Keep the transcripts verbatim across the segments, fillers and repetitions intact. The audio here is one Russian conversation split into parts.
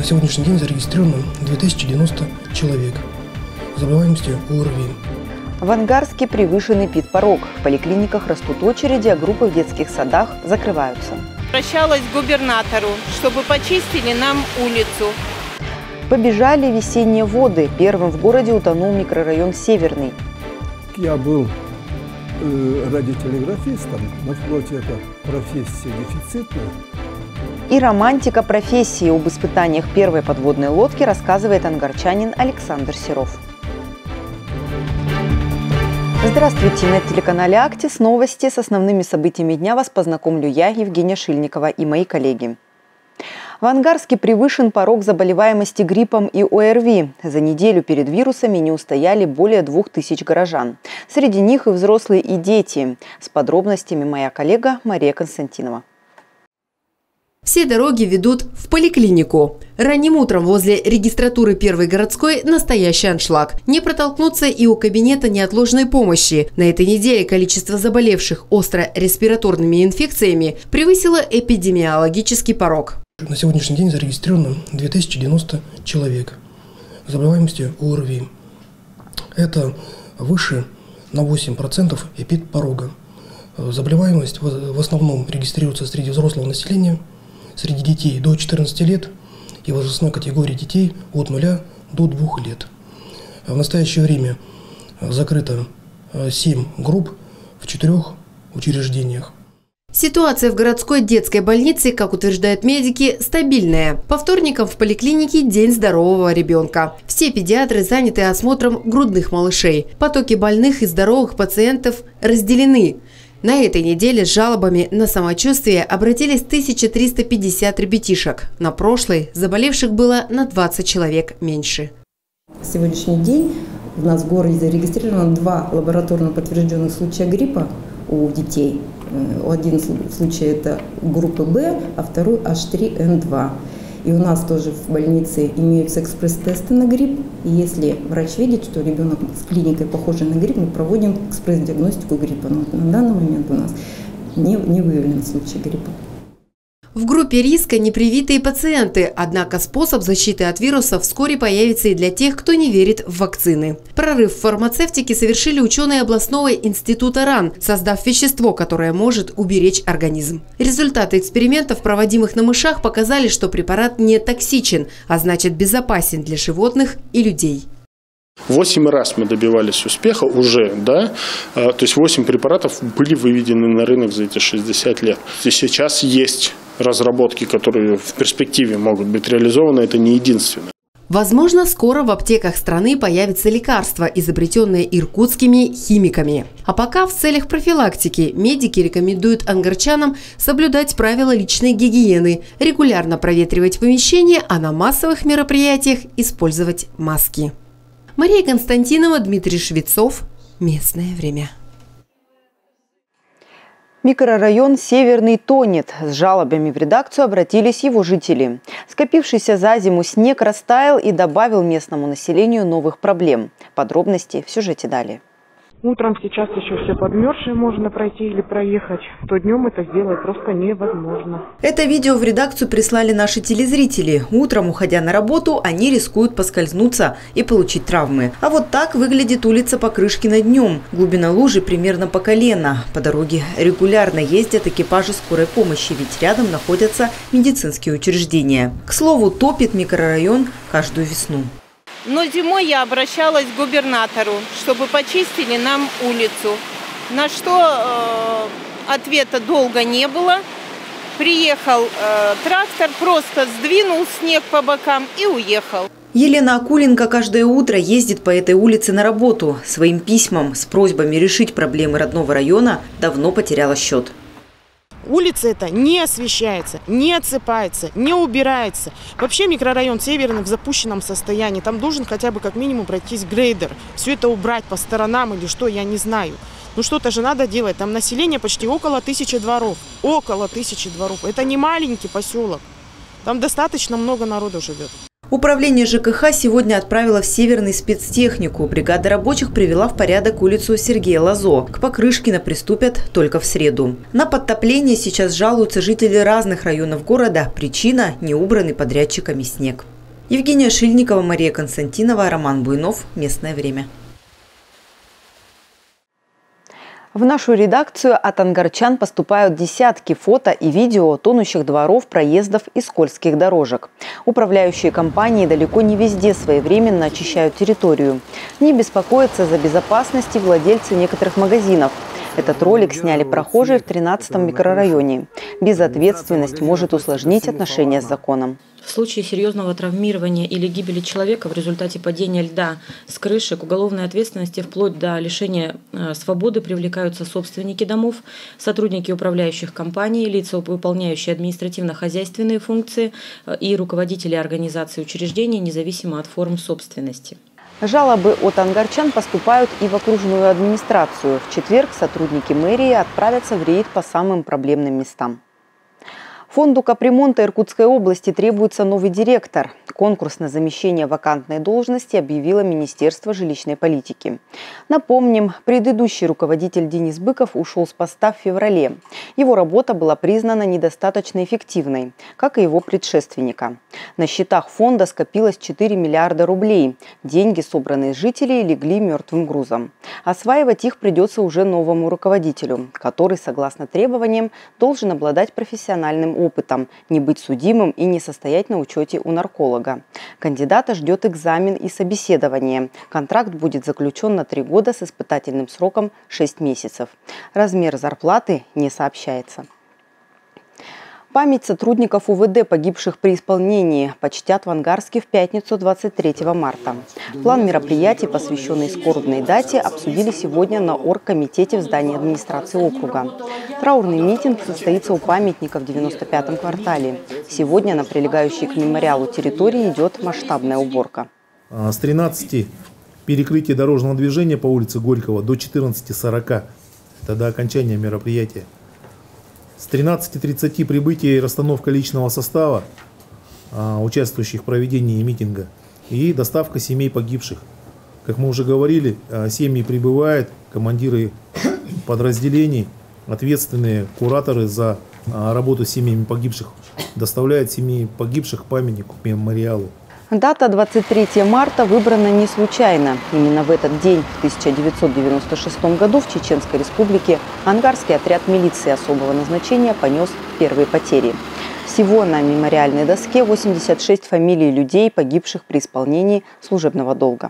сегодняшний день зарегистрировано две тысячи девяносто человек с заболеваемостью ОРВИ. В Ангарске превышенный ПИД-порог. В поликлиниках растут очереди, а группы в детских садах закрываются. Обращалась к губернатору, чтобы почистили нам улицу. Побежали весенние воды. Первым в городе утонул микрорайон Северный. Я был э, радиотелеграфистом, на флоте это профессия дефицитная. И романтика профессии. Об испытаниях первой подводной лодки рассказывает ангарчанин Александр Серов. Здравствуйте! На телеканале «Актис» новости с основными событиями дня вас познакомлю я, Евгения Шильникова, и мои коллеги. В Ангарске превышен порог заболеваемости гриппом и ОРВИ. За неделю перед вирусами не устояли более двух тысяч горожан. Среди них и взрослые, и дети. С подробностями моя коллега Мария Константинова. Все дороги ведут в поликлинику. Ранним утром возле регистратуры Первой городской настоящий аншлаг. Не протолкнуться и у кабинета неотложной помощи. На этой неделе количество заболевших остро-респираторными инфекциями превысило эпидемиологический порог. На сегодняшний день зарегистрировано две тысячи девяносто человек с заболеваемостью ОРВИ. Это выше на восемь процентов эпид-порога. Заболеваемость в основном регистрируется среди взрослого населения, среди детей до четырнадцати лет и возрастной категории детей от нуля до двух лет. В настоящее время закрыто семь групп в четырех учреждениях. Ситуация в городской детской больнице, как утверждают медики, стабильная. По вторникам в поликлинике День здорового ребенка. Все педиатры заняты осмотром грудных малышей. Потоки больных и здоровых пациентов разделены. На этой неделе с жалобами на самочувствие обратились тысяча триста пятьдесят ребятишек. На прошлой заболевших было на двадцать человек меньше. В сегодняшний день у нас в городе зарегистрировано два лабораторно подтвержденных случая гриппа у детей. Один случай это группы Б, а второй эйч три эн два. И у нас тоже в больнице имеются экспресс-тесты на грипп. И если врач видит, что ребенок с клиникой похожий на грипп, мы проводим экспресс-диагностику гриппа. Но на данный момент у нас не, не выявлен случай гриппа. В группе риска непривитые пациенты, однако способ защиты от вируса вскоре появится и для тех, кто не верит в вакцины. Прорыв в фармацевтике совершили ученые областного института РАН, создав вещество, которое может уберечь организм. Результаты экспериментов, проводимых на мышах, показали, что препарат не токсичен, а значит безопасен для животных и людей. Восемь раз мы добивались успеха уже, да, то есть восемь препаратов были выведены на рынок за эти шестьдесят лет. И сейчас есть разработки, которые в перспективе могут быть реализованы, это не единственное. Возможно, скоро в аптеках страны появятся лекарства, изобретенные иркутскими химиками. А пока в целях профилактики медики рекомендуют ангарчанам соблюдать правила личной гигиены, регулярно проветривать помещения, а на массовых мероприятиях использовать маски. Мария Константинова, Дмитрий Швецов. Местное время. Микрорайон Северный тонет. С жалобами в редакцию обратились его жители. Скопившийся за зиму снег растаял и добавил местному населению новых проблем. Подробности в сюжете далее. Утром сейчас еще все подмерзшие можно пройти или проехать, то днем это сделать просто невозможно. Это видео в редакцию прислали наши телезрители. Утром, уходя на работу, они рискуют поскользнуться и получить травмы. А вот так выглядит улица Покрышкина днем. Глубина лужи примерно по колено. По дороге регулярно ездят экипажи скорой помощи, ведь рядом находятся медицинские учреждения. К слову, топит микрорайон каждую весну. Но зимой я обращалась к губернатору, чтобы почистили нам улицу. На что э, ответа долго не было. Приехал э, трактор, просто сдвинул снег по бокам и уехал. Елена Акуленко каждое утро ездит по этой улице на работу. Своим письмам с просьбами решить проблемы родного района давно потеряла счет. Улица эта не освещается, не отсыпается, не убирается. Вообще микрорайон Северный в запущенном состоянии. Там должен хотя бы как минимум пройтись грейдер. Все это убрать по сторонам или что, я не знаю. Ну что-то же надо делать. Там население почти около тысячи дворов. Около тысячи дворов. Это не маленький поселок. Там достаточно много народу живет. Управление ЖКХ сегодня отправило в Северный спецтехнику. Бригада рабочих привела в порядок улицу Сергея Лазо. К Покрышкина приступят только в среду. На подтопление сейчас жалуются жители разных районов города. Причина – неубранный подрядчиками снег. Евгения Шильникова, Мария Константинова, Роман Буйнов. Местное время. В нашу редакцию от ангарчан поступают десятки фото и видео тонущих дворов, проездов и скользких дорожек. Управляющие компании далеко не везде своевременно очищают территорию. Не беспокоятся за безопасность и владельцы некоторых магазинов. Этот ролик сняли прохожие в тринадцатом микрорайоне. Безответственность может усложнить отношения с законом. В случае серьезного травмирования или гибели человека в результате падения льда с крыши к уголовной ответственности вплоть до лишения свободы привлекаются собственники домов, сотрудники управляющих компаний, лица, выполняющие административно-хозяйственные функции и руководители организаций и учреждений, независимо от форм собственности. Жалобы от ангарчан поступают и в окружную администрацию. В четверг сотрудники мэрии отправятся в рейд по самым проблемным местам. Фонду капремонта Иркутской области требуется новый директор. Конкурс на замещение вакантной должности объявило Министерство жилищной политики. Напомним, предыдущий руководитель Денис Быков ушел с поста в феврале. Его работа была признана недостаточно эффективной, как и его предшественника. На счетах фонда скопилось четыре миллиарда рублей. Деньги, собранные с жителей, легли мертвым грузом. Осваивать их придется уже новому руководителю, который, согласно требованиям, должен обладать профессиональным опытом. опытом, не быть судимым и не состоять на учете у нарколога. Кандидата ждет экзамен и собеседование. Контракт будет заключен на три года с испытательным сроком шесть месяцев. Размер зарплаты не сообщается. Память сотрудников УВД, погибших при исполнении, почтят в Ангарске в пятницу двадцать третьего марта. План мероприятий, посвященный скорбной дате, обсудили сегодня на оргкомитете в здании администрации округа. Траурный митинг состоится у памятника в девяносто пятом квартале. Сегодня на прилегающей к мемориалу территории идет масштабная уборка. С тринадцати перекрытие дорожного движения по улице Горького до четырнадцати сорока. Это до окончания мероприятия. С тринадцати тридцати прибытие и расстановка личного состава, участвующих в проведении митинга, и доставка семей погибших. Как мы уже говорили, семьи прибывают, командиры подразделений, ответственные кураторы за работу с семьями погибших, доставляют семьи погибших к памятнику, к мемориалу. Дата двадцать третьего марта выбрана не случайно. Именно в этот день, в тысяча девятьсот девяносто шестом году, в Чеченской Республике Ангарский отряд милиции особого назначения понес первые потери. Всего на мемориальной доске восемьдесят шесть фамилий людей, погибших при исполнении служебного долга.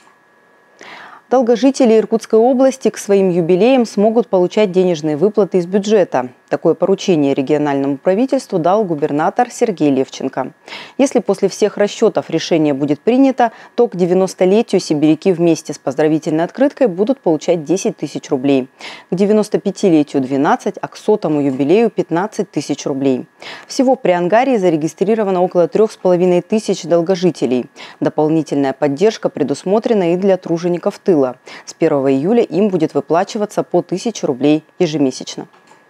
Долгожители Иркутской области к своим юбилеям смогут получать денежные выплаты из бюджета. Такое поручение региональному правительству дал губернатор Сергей Левченко. Если после всех расчетов решение будет принято, то к девяностолетию сибиряки вместе с поздравительной открыткой будут получать десять тысяч рублей. К девяностопятилетию двенадцать, а к сотому юбилею пятнадцать тысяч рублей. Всего при Ангарии зарегистрировано около трех с половиной тысяч долгожителей. Дополнительная поддержка предусмотрена и для тружеников тыла. С первого июля им будет выплачиваться по тысяче рублей ежемесячно.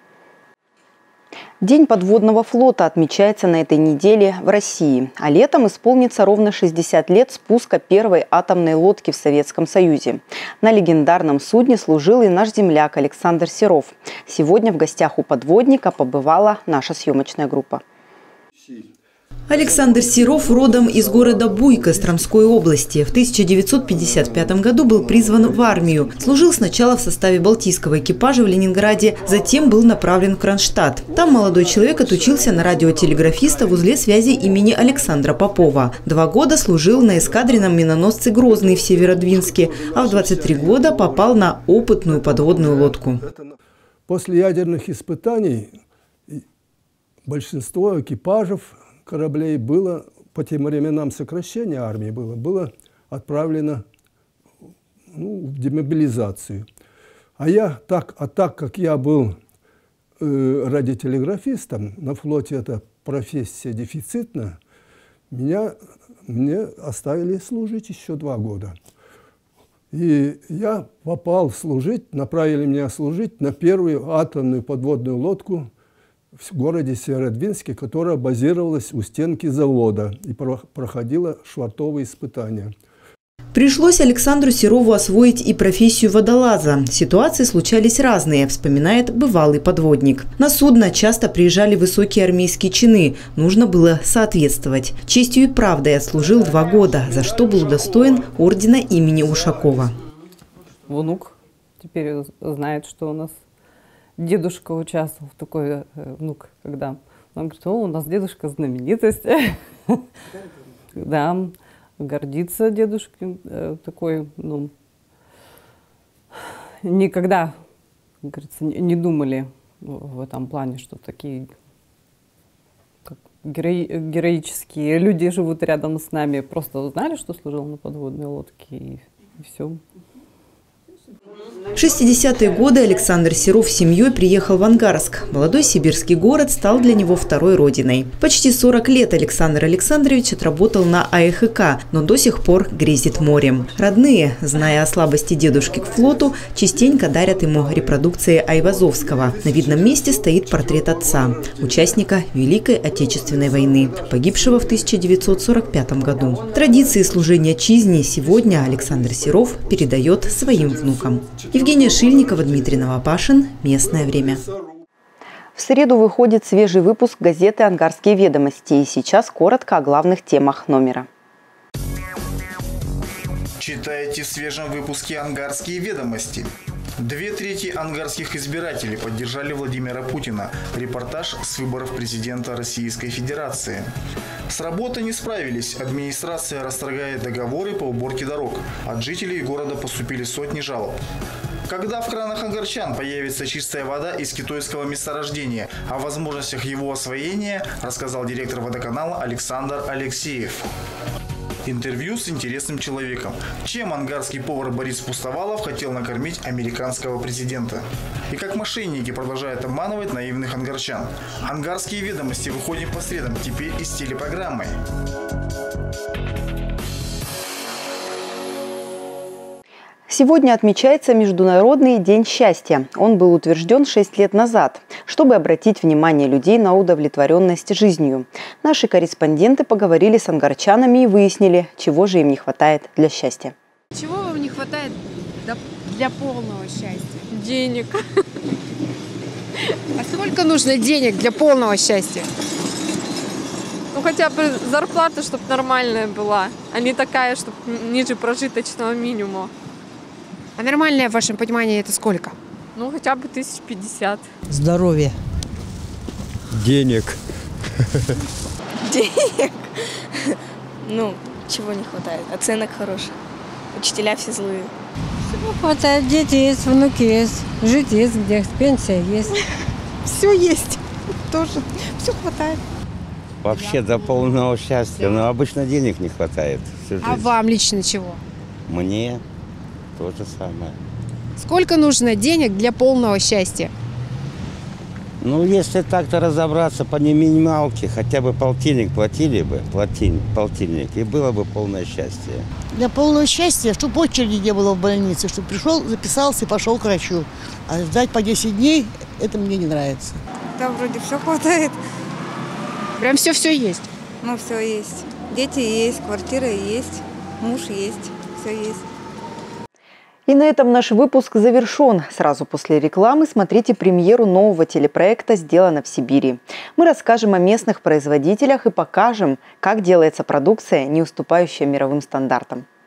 День подводного флота отмечается на этой неделе в России, а летом исполнится ровно шестьдесят лет спуска первой атомной лодки в Советском Союзе. На легендарном судне служил и наш земляк Александр Серов. Сегодня в гостях у подводника побывала наша съемочная группа. Александр Серов родом из города Буй Костромской области. В тысяча девятьсот пятьдесят пятом году был призван в армию. Служил сначала в составе Балтийского экипажа в Ленинграде, затем был направлен в Кронштадт. Там молодой человек отучился на радиотелеграфиста в узле связи имени Александра Попова. Два года служил на эскадренном миноносце «Грозный» в Северодвинске, а в двадцать три года попал на опытную подводную лодку. После ядерных испытаний большинство экипажев кораблей было, по тем временам сокращение армии было, было отправлено ну, в демобилизацию. А я, так, а так как я был э, радиотелеграфистом, на флоте эта профессия дефицитна, меня, мне оставили служить еще два года. И я попал служить, направили меня служить на первую атомную подводную лодку в городе Северодвинске, которая базировалась у стенки завода и проходила швартовые испытания. Пришлось Александру Серову освоить и профессию водолаза. Ситуации случались разные, вспоминает бывалый подводник. На судно часто приезжали высокие армейские чины. Нужно было соответствовать. Честью и правдой отслужил два года, за что был удостоен ордена имени Ушакова. Внук теперь знает, что у нас дедушка участвовал в такой, внук, когда он говорит: о, у нас дедушка знаменитость. Да, гордится дедушкин такой, ну, никогда, как говорится, не думали в этом плане, что такие как герои, героические люди живут рядом с нами. Просто знали, что служил на подводной лодке, и, и все. В шестидесятые годы Александр Серов с семьей приехал в Ангарск. Молодой сибирский город стал для него второй родиной. Почти сорок лет Александр Александрович отработал на А Э Х К, но до сих пор грезит морем. Родные, зная о слабости дедушки к флоту, частенько дарят ему репродукции Айвазовского. На видном месте стоит портрет отца, участника Великой Отечественной войны, погибшего в тысяча девятьсот сорок пятом году. Традиции служения отчизне сегодня Александр Серов передает своим внукам. Евгения Шильникова, Дмитрий Новопашин. Местное время. В среду выходит свежий выпуск газеты «Ангарские ведомости». И сейчас коротко о главных темах номера. Читайте в свежем выпуске «Ангарские ведомости». Две трети ангарских избирателей поддержали Владимира Путина. Репортаж с выборов президента Российской Федерации. С работой не справились. Администрация расторгает договоры по уборке дорог. От жителей города поступили сотни жалоб. Когда в кранах ангарчан появится чистая вода из китайского месторождения, о возможностях его освоения рассказал директор водоканала Александр Алексеев. Интервью с интересным человеком. Чем ангарский повар Борис Пустовалов хотел накормить американского президента? И как мошенники продолжают обманывать наивных ангарчан? Ангарские ведомости выходим по средам, теперь и с телепрограммой. Сегодня отмечается Международный день счастья. Он был утвержден шесть лет назад, чтобы обратить внимание людей на удовлетворенность жизнью. Наши корреспонденты поговорили с ангарчанами и выяснили, чего же им не хватает для счастья. Чего вам не хватает для полного счастья? Денег. А сколько нужно денег для полного счастья? Ну, хотя бы зарплата, чтобы нормальная была, а не такая, чтобы ниже прожиточного минимума. А нормальное в вашем понимании это сколько? Ну, хотя бы тысяч пятьдесят. Здоровье. Денег. Денег? Ну, чего не хватает? Оценок хороших. Учителя все злые. Всего хватает. Дети есть, внуки есть. Жить есть где, пенсия есть. Все есть. Тоже. Все хватает. Вообще до полного счастья. Но обычно денег не хватает. А вам лично чего? Мне то же самое. Сколько нужно денег для полного счастья? Ну, если так-то разобраться по минималке, хотя бы полтинник платили бы, платин, полтинник, и было бы полное счастье. Для полного счастья, чтобы очереди не было в больнице, чтобы пришел, записался и пошел к врачу. А ждать по десять дней, это мне не нравится. Да, вроде все хватает. Прям все-все есть? Ну, все есть. Дети есть, квартира есть, муж есть, все есть. И на этом наш выпуск завершен. Сразу после рекламы смотрите премьеру нового телепроекта «Сделано в Сибири». Мы расскажем о местных производителях и покажем, как делается продукция, не уступающая мировым стандартам.